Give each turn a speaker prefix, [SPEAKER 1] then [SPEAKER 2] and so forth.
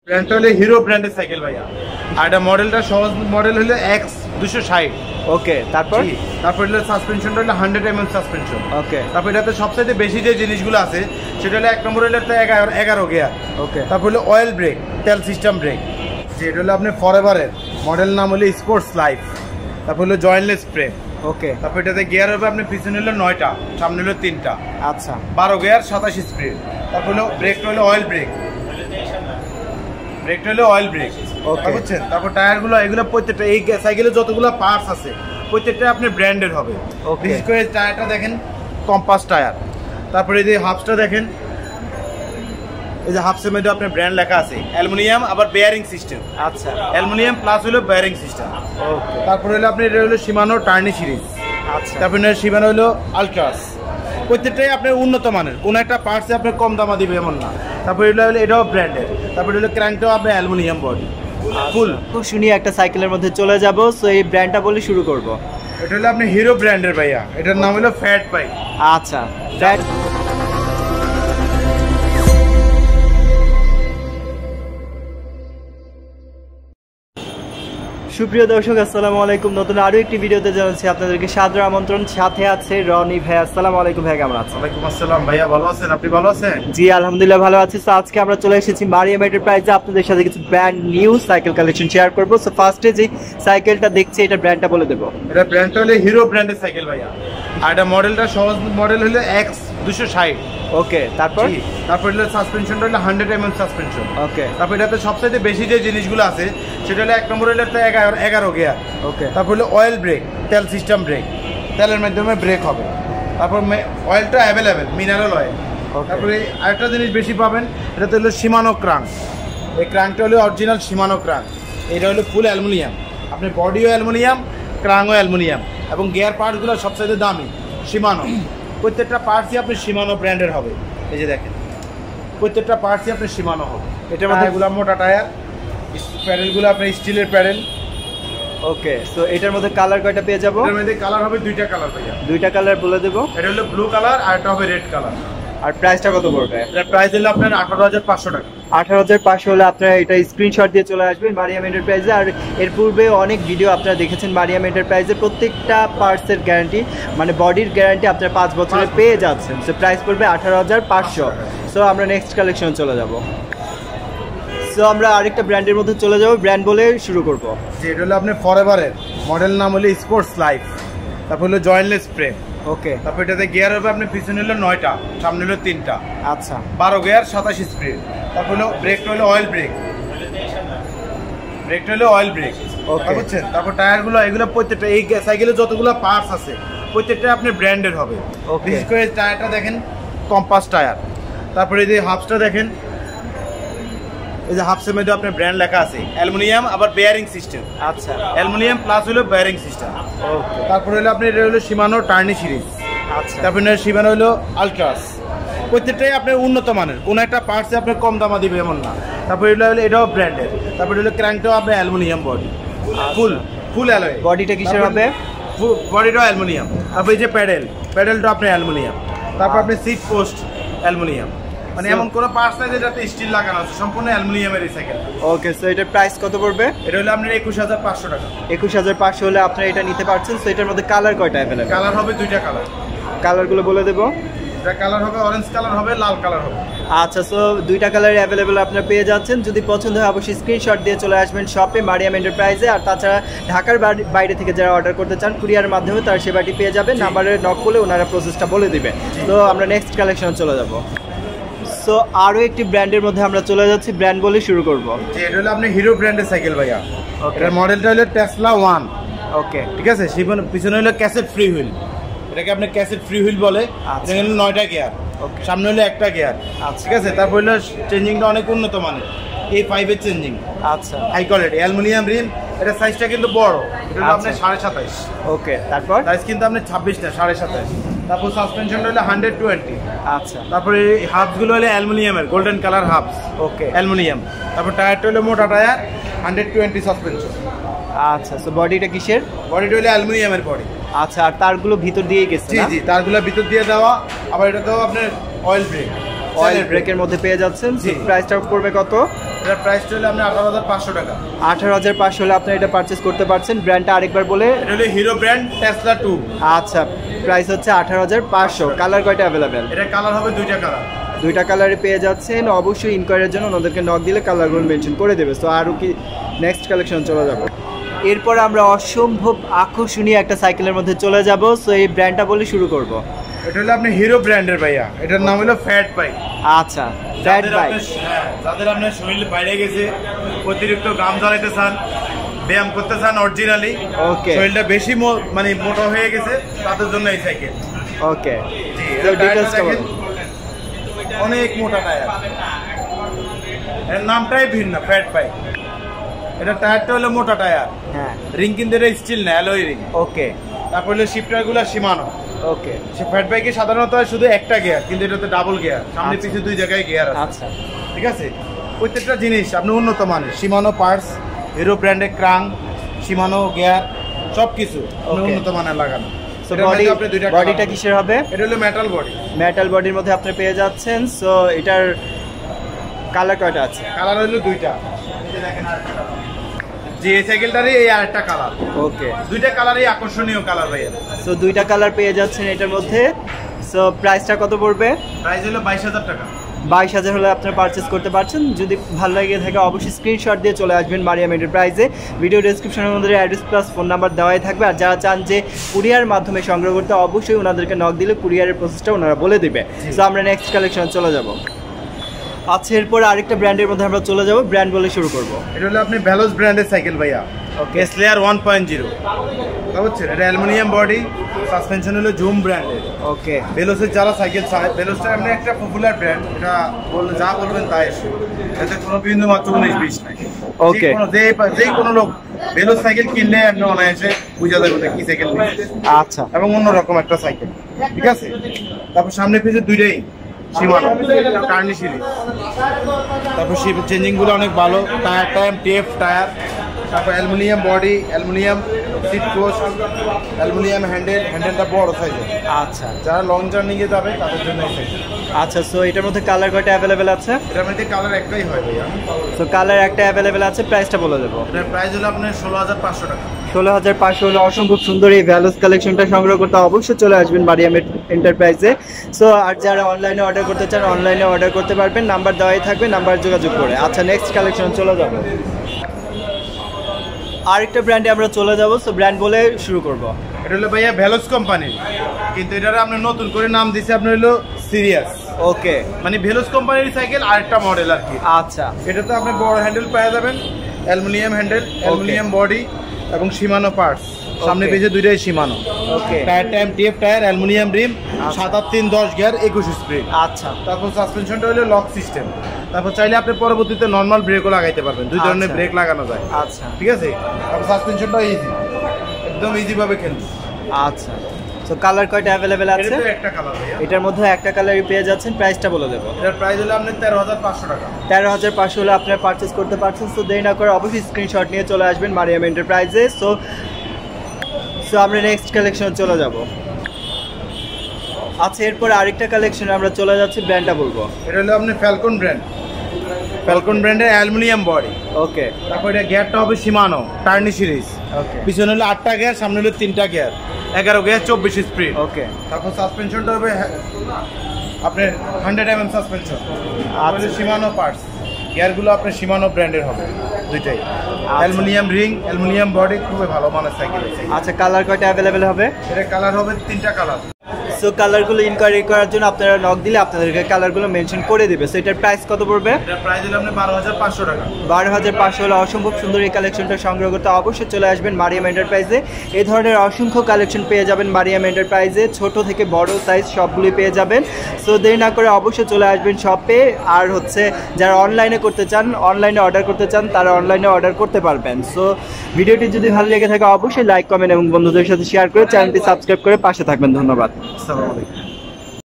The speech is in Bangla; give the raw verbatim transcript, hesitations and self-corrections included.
[SPEAKER 1] ব্র্যান্ডটা হলো হিরো ব্র্যান্ডের সাইকেল ভাইয়া। আর এটা মডেলটা সহজ মডেল হলো এক্স দুশো ষাট।
[SPEAKER 2] ওকে, তারপর
[SPEAKER 1] তারপর হলো সাসপেনশনটা হলো hundred M M suspension.
[SPEAKER 2] Okay,
[SPEAKER 1] তারপর এটাতে সবচাইতে বেশি যে জিনিসগুলো আছে সেটা হলো এক নম্বর হলো এগারো এগারো গিয়ার।
[SPEAKER 2] ওকে,
[SPEAKER 1] তারপর হলো অয়েল ব্রেক, তেল সিস্টেম ব্রেক। যেটা হলো আপনার ফরএভারের মডেল নাম হলো স্পোর্টস লাইফ। তারপর হলো জয়েন্টলেস ব্রেক।
[SPEAKER 2] ওকে,
[SPEAKER 1] তারপর এটাতে গিয়ার হবে আপনার পিছনে হলো নয়টা, সামনে হলো তিনটা।
[SPEAKER 2] আচ্ছা,
[SPEAKER 1] বারো গিয়ার, সাতাশ স্পিড। তারপর হলো ব্রেকটা হলো অয়েল ব্রেক, ব্রেকটা হলো অয়েল ব্রেক।
[SPEAKER 2] ওকে,
[SPEAKER 1] বুঝছেন? তারপর টায়ারগুলো এগুলো প্রত্যেকটা এই সাইকেলে যতগুলো পার্টস আছে প্রত্যেকটা আপনার ব্র্যান্ডেড হবে। বিশেষ করে টায়ারটা দেখেন কম্পাস টায়ার। তারপরে এই যে হাফসটা দেখেন, এই যে হাফসের মধ্যে আপনার ব্র্যান্ড লেখা আছে অ্যালুমিনিয়াম, আবার বেয়ারিং সিস্টেম।
[SPEAKER 2] আচ্ছা,
[SPEAKER 1] অ্যালুমিনিয়াম প্লাস হলো বেয়ারিং সিস্টেম।
[SPEAKER 2] ওকে,
[SPEAKER 1] তারপরে হলো আপনার এটা হলো শিমানো টার্নি সিরিজ।
[SPEAKER 2] আচ্ছা,
[SPEAKER 1] তারপরে শিমানো হলো আলট্রাস। প্রত্যেকটাই আপনার উন্নত মানের, কোনো একটা পার্টসে আপনার কম দামা দিবে এমন না। তারপরে এগুলো হলো এটাও ব্র্যান্ডের। তারপরে হলো ক্র্যাঙ্কটাও আপনার অ্যালুমিনিয়াম বডি ফুল।
[SPEAKER 2] খুব শুনি একটা সাইকেলের মধ্যে চলে যাব। সো এই ব্র্যান্ডটা বলে শুরু করব।
[SPEAKER 1] এটা হলো আপনি হিরো ব্র্যান্ডের ভাইয়া। এটার নাম হলো ফ্যাট বাইক।
[SPEAKER 2] আচ্ছা, ফ্যাট। সুপ্রিয় দর্শক, আসসালামু আলাইকুম। নতুন আরো একটি ভিডিওতে জানাচ্ছি আপনাদেরকে সাদর আমন্ত্রণ। সাথে আছে রনি ভাই। আসসালামু আলাইকুম ভাই, কেমন আছেন?
[SPEAKER 1] ওয়ালাইকুম আসসালাম ভাইয়া, ভালো আছেন? আপনি ভালো আছেন?
[SPEAKER 2] জি আলহামদুলিল্লাহ ভালো আছি। তো আজকে আমরা চলে এসেছি মারিয়াম এন্টারপ্রাইজে আপনাদের সাথে কিছু brand new cycle collection share করব। সো ফার্স্টে যে সাইকেলটা দেখছি এটা ব্র্যান্ডটা বলে দেবো।
[SPEAKER 1] এটা ব্র্যান্ডটা হলো হিরো ব্র্যান্ডের সাইকেল ভাইয়া। আর এটা মডেলটা সহজ মডেল হলো এক্স দুশো ষাট।
[SPEAKER 2] ওকে, তারপর
[SPEAKER 1] তারপর হলো সাসপেনশনটা হলো hundred M M suspension.
[SPEAKER 2] Okay,
[SPEAKER 1] তারপর এটাতে সবচাইতে বেশি যে জিনিসগুলো আছে সেটা হলো এক নম্বর হলো এগারো এগারো গিয়ার।
[SPEAKER 2] ওকে,
[SPEAKER 1] তারপর হলো অয়েল ব্রেক, তেল সিস্টেম ব্রেক, তেলের মাধ্যমে ব্রেক হবে। তারপর অয়েলটা অ্যাভেলেবেল, মিনারেল অয়েল। তারপরে আরেকটা জিনিস বেশি পাবেন, এটাতে হলো শিমানো ক্রাঙ্ক। এই ক্রাঙ্কটা হলো অরিজিনাল শিমানো ক্রাঙ্ক। এটা হলো ফুল অ্যালুমিনিয়াম, আপনার বডিও অ্যালুমিনিয়াম, ক্রাঙ্কও অ্যালুমিনিয়াম, এবং গিয়ার পার্টসগুলো সবচাইতে দামি শিমানো। প্রত্যেকটা পার্টসই আপনি শিমানো ব্র্যান্ডের হবে। এই যে দেখেন প্রত্যেকটা পার্টসই আপনি শিমানো হবে। এটার মধ্যে এগুলো মোটা টায়ার, প্যাডেলগুলো আপনার স্টিলের প্যাডেল।
[SPEAKER 2] ওকে, সো এটার মধ্যে কালার কয়টা পেয়ে যাবো?
[SPEAKER 1] এটার মধ্যে কালার হবে দুইটা কালার ভাইয়া।
[SPEAKER 2] দুইটা কালার বলে দেবো।
[SPEAKER 1] এটা হলো ব্লু কালার আর এটা হবে রেড কালার।
[SPEAKER 2] আর প্রাইসটা কত পড়বে?
[SPEAKER 1] এটার প্রাইস হলো আপনার আঠারো হাজার পাঁচশো টাকা।
[SPEAKER 2] আঠারো হাজার পাঁচশো হলে আপনারা এটা স্ক্রিনশট দিয়ে চলে আসবেন মারিয়াম এন্টারপ্রাইজে। আর এর পূর্বে অনেক ভিডিও আপনারা দেখেছেন মারিয়াম এন্টারপ্রাইজে। প্রত্যেকটা পার্টসের গ্যারান্টি, মানে বডির গ্যারান্টি আপনারা পাঁচ বছরে পেয়ে যাচ্ছেন। সো প্রাইস পড়বে আঠারো হাজার পাঁচশো। সো আমরা নেক্সট কালেকশন চলে যাব। সো আমরা আরেকটা ব্র্যান্ডের মধ্যে চলে যাব, ব্র্যান্ড বলে শুরু করব।
[SPEAKER 1] যে এটা হলো আপনার ফরএভারের মডেল নাম হলো স্পোর্টস লাইফ। তারপর হলো জয়েন্টলেস ব্রেক।
[SPEAKER 2] ওকে,
[SPEAKER 1] তারপর এটাতে গিয়ার হবে আপনার পিছনে হলো নয়টা, সামনে হলো তিনটা।
[SPEAKER 2] আচ্ছা,
[SPEAKER 1] বারো গিয়ার, সাতাশ স্পিড। তারপর হলো ব্রেকটা হলো অয়েল ব্রেক, ব্রেকটা হলো অয়েল ব্রেক। বুঝছেন? তারপর টায়ারগুলো এগুলো প্রত্যেকটা এই সাইকেলে যতগুলো পার্টস আছে প্রত্যেকটা আপনার ব্র্যান্ডেড হবে। বিশেষ করে টায়ারটা দেখেন কম্পাস টায়ার। তারপরে এই যে হাফসটা দেখেন, এই যে হাফসের মধ্যে আপনার ব্র্যান্ড লেখা আছে অ্যালুমিনিয়াম, আবার বেয়ারিং সিস্টেম।
[SPEAKER 2] আচ্ছা,
[SPEAKER 1] অ্যালুমিনিয়াম প্লাস হলো বেয়ারিং সিস্টেম।
[SPEAKER 2] ওকে,
[SPEAKER 1] তারপরে হলো আপনার এটা হলো শিমানো টার্নি সিরিজ।
[SPEAKER 2] আচ্ছা,
[SPEAKER 1] তারপরে শিমানো হলো আলট্রাস। প্রত্যেকটাই আপনার উন্নত মানের, কোনো একটা পার্টসে আপনার কম দামা দিবে এমন না। তারপরে এগুলো হলো এটাও ব্র্যান্ডের। তারপরে হলো ক্র্যাঙ্কটাও আপনার aluminium body full full alloy.
[SPEAKER 2] বডিটা কিসের হবে?
[SPEAKER 1] বডিটাও অ্যালুমিনিয়াম। তারপর এই যে প্যাডেল, প্যাডেলটা আপনার অ্যালুমিনিয়াম। তারপর আপনি সিট পোস্ট অ্যালুমিনিয়াম, মানে এমন কোনো পার্টস নাই যেটাতে স্টিল লাগানো আছে, সম্পূর্ণ অ্যালুমিনিয়ামের এই সাইকেল।
[SPEAKER 2] ওকে, সো এটার প্রাইস কত পড়বে?
[SPEAKER 1] এটা হলো আপনার একুশ হাজার পাঁচশো টাকা।
[SPEAKER 2] একুশ হাজার পাঁচশো হলে আপনারা এটা নিতে পারছেন। সো এটার মধ্যে কালার কয়টা অ্যাভেলেবল?
[SPEAKER 1] কালার হবে দুইটা কালার।
[SPEAKER 2] কালারগুলো বলে দেবো।
[SPEAKER 1] এটা কালার হবে অরেঞ্জ কালার হবে, লাল কালার হবে।
[SPEAKER 2] আচ্ছা, সো দুইটা কালার অ্যাভেলেবল আপনারা পেয়ে যাচ্ছেন। যদি পছন্দ হয় অবশ্যই স্ক্রিনশট দিয়ে চলে আসবেন শপে মারিয়াম এন্টারপ্রাইজে। আর তাছাড়া ঢাকার বাইরে থেকে যারা অর্ডার করতে চান কুরিয়ারের মাধ্যমে তার সেবাটি পেয়ে যাবেন। নাম্বারে নক করলে ওনারা প্রসেসটা বলে দিবে। তো আমরা নেক্সট কালেকশন চলে যাব। সো আরও একটি ব্র্যান্ডের মধ্যে আমরা চলে যাচ্ছি, ব্র্যান্ড বলে শুরু করব।
[SPEAKER 1] এটা হলো আপনি হিরো ব্র্যান্ডের সাইকেল ভাইয়া। এটার মডেলটা হলো টেসলা ওয়ান।
[SPEAKER 2] ওকে,
[SPEAKER 1] ঠিক আছে। পিছনে হলো ক্যাসেট ফ্রি হুইল, এটাকে আপনি ক্যাসেট ফ্রি হুইল বলে। এটা হলো নয়টা গিয়ার, সামনে হলো একটা গিয়ার। ঠিক আছে। তারপর হলো চেঞ্জিংটা অনেক উন্নত মানের, এই ফাইভের চেঞ্জিং। আচ্ছা, হাই কোয়ালিটি অ্যালুমিনিয়াম রিম। এটা সাইজটা কিন্তু বড়, এটা হলো আপনার সাড়ে সাতাইশ।
[SPEAKER 2] ওকে, তারপর
[SPEAKER 1] সাইজ কিন্তু আপনার ছাব্বিশ না, সাড়ে সাতাইশ। তারপর সাসপেনশনটা হলো হান্ড্রেড টোয়েন্টি।
[SPEAKER 2] আচ্ছা,
[SPEAKER 1] তারপরে হাফসগুলো হলো অ্যালুমিনিয়ামের, গোল্ডেন কালার হাফস। Okay, aluminium. তারপর টায়ারটা হলো মোটা টায়ার, হান্ড্রেড টোয়েন্টি সাসপেনশন।
[SPEAKER 2] আচ্ছা, সো বডিটা কিসের?
[SPEAKER 1] বডিটা হলো অ্যালুমিনিয়ামের বডি।
[SPEAKER 2] আচ্ছা, আর তারগুলো ভিতর দিয়েই গেছে?
[SPEAKER 1] জি জি, তারগুলো ভিতর দিয়ে দেওয়া। আবার এটা তো আপনার অয়েল ব্রেক।
[SPEAKER 2] অয়েল ব্রেকের মধ্যে পেয়ে যাচ্ছেন। প্রাইসটা পড়বে কত?
[SPEAKER 1] এটার প্রাইস হলো আপনি আঠারো হাজার পাঁচশো টাকা।
[SPEAKER 2] আঠারো হাজার পাঁচশো হলে আপনি এটা পারচেজ করতে পারছেন। ব্র্যান্ডটা আরেকবার বলে।
[SPEAKER 1] এটা হলো হিরো ব্র্যান্ড টেসলা টু।
[SPEAKER 2] আচ্ছা, প্রাইস হচ্ছে আঠারো হাজার পাঁচশো। কালার কয়টা অ্যাভেলেবেল?
[SPEAKER 1] এটা কালার হবে দুইটা কালার।
[SPEAKER 2] দুইটা কালারে পেয়ে যাচ্ছেন। অবশ্যই ইনকোয়ারির জন্য ওনাদেরকে নক দিলে কালারগুলো মেনশন করে দেবে। সো আরও কি নেক্সট কালেকশন চলে যাব। এরপর আমরা অসম্ভব আকর্ষণীয় একটা সাইকেলের মধ্যে চলে যাব। সো এই ব্র্যান্ডটা বলে শুরু করব।
[SPEAKER 1] এটা হলো আপনি হিরো ব্র্যান্ডের ভাইয়া। এটার নাম হলো ফ্যাট বাইক।
[SPEAKER 2] আচ্ছা, ফ্যাট বাইক।
[SPEAKER 1] যাদের আপনার শরীর বাইরে গেছে, অতিরিক্ত গাম জ্বালাইতে চান, ব্যায়াম করতে চান অরিজিনালি, ওকে, শরীরটা বেশি মানে মোটা হয়ে গেছে, তাদের জন্য এই সাইকেল।
[SPEAKER 2] ওকে,
[SPEAKER 1] তো ডিটেইলস দেখেন, অনেক মোটা টায়ার। এর নামটাই ভিন্ন, ফ্যাট বাইক। এটা টায়ারটা হলো মোটা টায়ার। হ্যাঁ, রিং কিন্তু এটা স্টিল না, অ্যালয় রিং। ওকে, তারপর হলো শিফটারগুলো সীমানো। ওকে, সে ফ্যাট বাইকে সাধারণত শুধু একটা গিয়ার, কিন্তু এটাতে ডাবল গিয়ার, সামনে পিছে দুই জায়গায় গিয়ার আছে। আচ্ছা, ঠিক আছে। প্রত্যেকটা জিনিস আপনি উন্নত মানের, সীমানো পার্টস, হিরো ব্র্যান্ডের ক্রাং, সীমানো গিয়ার, সব কিছু উন্নত মানের লাগানো।
[SPEAKER 2] সো বডি বডিটা কিসের হবে?
[SPEAKER 1] এটা হলো মেটাল বডি।
[SPEAKER 2] মেটাল বডির মধ্যে আপনি পেয়ে যাচ্ছেন। সো এটার কালার কয়টা আছে?
[SPEAKER 1] কালার হলো দুইটা। দেখেন যে এই সাইকেলটারই এই আরেকটা কালার। ওকে, দুইটা কালারই আকর্ষণীয় কালার ভাইয়া। সো
[SPEAKER 2] দুইটা কালার পেয়ে যাচ্ছেন এটার মধ্যে। সো প্রাইসটা কত পড়বে?
[SPEAKER 1] প্রাইস হলো বাইশ হাজার টাকা।
[SPEAKER 2] বাইশ হাজার হলে আপনারা পারচেস করতে পারছেন। যদি ভালো লাগে থাকে অবশ্যই স্ক্রিনশট দিয়ে চলে আসবেন মারিয়াম এন্টারপ্রাইজে। ভিডিও ডেসক্রিপশনের মধ্যে অ্যাড্রেস প্লাস ফোন নাম্বার দেওয়াই থাকবে। আর যারা চান যে কুরিয়ার মাধ্যমে সংগ্রহ করতে, অবশ্যই ওনাদেরকে নক দিলে কুরিয়ারের প্রসেসটা ওনারা বলে দেবে। সো আমরা নেক্সট কালেকশন চলে যাব। আচ্ছা, এরপর আরেকটা ব্র্যান্ডের মধ্যে আমরা চলে যাব। ব্র্যান্ড বলে শুরু করব।
[SPEAKER 1] এটা হলো আপনি ভ্যালোস ব্র্যান্ডের সাইকেল ভাইয়া। Okay, slayer one point zero. বুঝছেন, এটা অ্যালুমিনিয়াম বডি, সাসপেনশন হলো জুম ব্র্যান্ডের। ওকে, ভেলোসের যারা সাইকেল চায়, ভেলোসটা এমনি একটা পপুলার ব্র্যান্ড। এটা বললে যা বলবেন তাই এসে, এতে কোনো বিন্দু মাত্র উনিশ বিশ নাই। ওকে, যে যে কোনো লোক ভেলোস সাইকেল কিনলে আপনি অনায়াসে বুঝা যাবে কি সাইকেল। আচ্ছা, এবং অন্যরকম একটা সাইকেল, ঠিক আছে। তারপর সামনে পিছে দুইটাই সীমানো কার্নি সিরিজ। তারপর চেঞ্জিং গুলো অনেক ভালো। টায়ার টাইম টেপ টায়ার, তারপর aluminium body, aluminium seat post, aluminium handle, হ্যান্ডেলটা বড় সাইজের। আচ্ছা, যারা লং জার্নিতে যাবে তাদের জন্য এই সাইকেল। আচ্ছা, সো এটার মধ্যে কালার কয়টা অ্যাভেলেবেল আছে? এটার মধ্যে কালার একটাই হয় ভাইয়া। সো কালার একটা অ্যাভেলেবেল আছে। প্রাইসটা বলে দেবো। এটার প্রাইস হলো আপনার ষোলো হাজার পাঁচশো টাকা। ষোলো হাজার পাঁচশো হলে অসম্ভব সুন্দর এই ভ্যালোস কালেকশনটা সংগ্রহ করতে অবশ্যই চলে আসবেন মারিয়াম এন্টারপ্রাইজে। সো আর যারা অনলাইনে অর্ডার করতে চান, অনলাইনে অর্ডার করতে পারবেন। নাম্বার দেওয়াই থাকবে, নাম্বার যোগাযোগ করে। আচ্ছা, নেক্সট কালেকশন চলে যাবো। আরেকটা ব্র্যান্ডে আমরা চলে যাব। সো ব্র্যান্ড বলে শুরু করব। এটা হলো ভাইয়া ভ্যালোস কোম্পানি, কিন্তু এটার আমরা নতুন করে নাম দিয়েছি আপনার হলো সিরিয়াস। ওকে, মানে ভ্যালোস কোম্পানির সাইকেল আরেকটা মডেল আর কি। আচ্ছা, এটাতে আপনি বড় হ্যান্ডেল পেয়ে যাবেন, অ্যালুমিনিয়াম হ্যান্ডেল, অ্যালুমিনিয়াম বডি এবং সীমানো পার্টস, সামনে পেছনে দুইটাই Shimano. Okay, tyre time tape tyre, aluminium rim, সাত আট তিন দশ গিয়ার, একুশ স্পিড। আচ্ছা, তারপর সাসপেনশনটা হলো লক সিস্টেম। তারপর চাইলে আপনি পরবর্তীতে নর্মাল ব্রেকও লাগাইতে পারবেন, দুই ধরনের ব্রেক লাগানো যায়। আচ্ছা, ঠিক আছে। তারপর সাসপেনশনটা ইজি, একদম ইজি ভাবে খেলবে। আচ্ছা, সো কালার কয়টা অ্যাভেলেবেল আছে? একটা কালার ভাইয়া। এটার মধ্যে একটা কালারই পেয়ে যাচ্ছেন। প্রাইসটা বলে দেবো। এটার প্রাইস হলো আপনার তেরো হাজার পাঁচশো টাকা। তেরো হাজার পাঁচশো হলে আপনারা পারচেস করতে পারছেন। সো দেরি না করে অবশ্যই স্ক্রিনশট নিয়ে চলে আসবেন মারিয়াম এন্টারপ্রাইজে। সো সো আমরা নেক্সট কালেকশন চলে যাব। আচ্ছা, এরপর আরেকটা কালেকশন আমরা চলে যাচ্ছি। ব্র্যান্ডটা বলবো। এটা হলো আপনার ফ্যালকন ব্র্যান্ড। ফ্যালকন ব্র্যান্ডের অ্যালুমিনিয়াম বডি। ওকে, তারপর এটা গিয়ারটা হবে সীমানো টার্নি সিরিজ। ওকে, পিছনে হলো আটটা গিয়ার, সামনে হলো তিনটা গিয়ার, এগারো গিয়ার, চব্বিশ স্পিড। ওকে, তারপর সাসপেনশনটা হবে আপনার হান্ড্রেড এম এম সাসপেনশন। আর সীমানো পার্টস, গিয়ারগুলো আপনার সীমানো ব্র্যান্ডের হবে দুইটাই। অ্যালুমিনিয়াম রিং, অ্যালুমিনিয়াম বডি, খুবই ভালো মানের সাইকেল। আচ্ছা, কালার কয়টা অ্যাভেলেবেল হবে? এটা কালার হবে তিনটা কালার। সো কালারগুলো ইনকোয়ারি করার জন্য আপনারা নক দিলে আপনাদেরকে কালারগুলো মেনশন করে দিবে। সো এটার প্রাইস কত পড়বে? এটার প্রাইস হলো আপনার বারো হাজার পাঁচশো টাকা। বারো হাজার পাঁচশো হলে অসম্ভব সুন্দর এই কালেকশনটা সংগ্রহ করতে অবশ্যই চলে আসবেন মারিয়াম এন্টারপ্রাইজে। এই ধরনের অসংখ্য কালেকশন পেয়ে যাবেন মারিয়াম এন্টারপ্রাইজে, ছোট থেকে বড় সাইজ সবগুলি পেয়ে যাবেন। সো দেরি না করে অবশ্যই চলে আসবেন শপে। আর হচ্ছে যারা অনলাইনে করতে চান, অনলাইনে অর্ডার করতে চান, তারা অনলাইনে অর্ডার করতে পারবেন। সো ভিডিওটি যদি ভালো লেগে থাকে অবশ্যই লাইক, কমেন্ট এবং বন্ধুদের সাথে শেয়ার করে চ্যানেলটি সাবস্ক্রাইব করে পাশে থাকবেন। ধন্যবাদ। আসসালামু আলাইকুম।